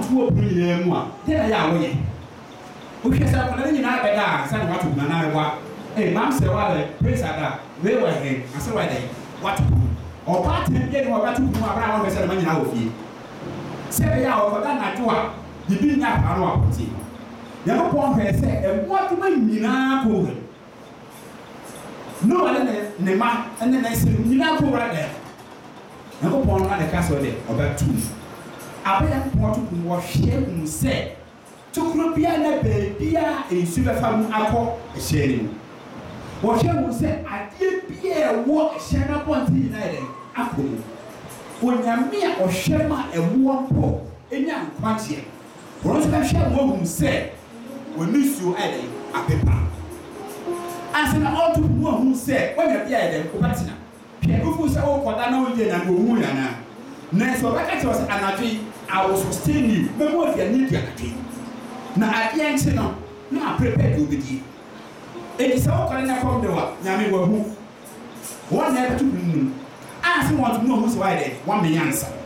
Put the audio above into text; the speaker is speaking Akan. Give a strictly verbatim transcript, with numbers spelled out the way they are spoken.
to a more. Then I am away. We can say, when you know that, I want to know. Hey, Mam said, well, praise that. We were here. I said, why they? What? Or part of getting what to do around the ceremony now of you. Say, yeah, for that, I do. You didn't have a lot of tea. Never point her say, and what do you mean? No one in the man, and then I said, you know, right there. Never point on the castle there, about two. I bet I want to wash him, say, to Crupiana, baby, in Super Family Apple, a sharing. What she will say, I did be a walk, share up on the United Apple. When you're mere or Shema and one poor, a young quantity. For us, I shall woman say, we miss you adding a paper. As an old woman who said, when you're there, then Kubatina. People say, oh, for that no day and go Muyana. Next, so like I was anarchy, I will sustain you. But what you need anarchy. Now, at the end, no, no, prepare to be. It is all kind of from the one, Yami will move. One never to moon. I want to know who's why they want me answer.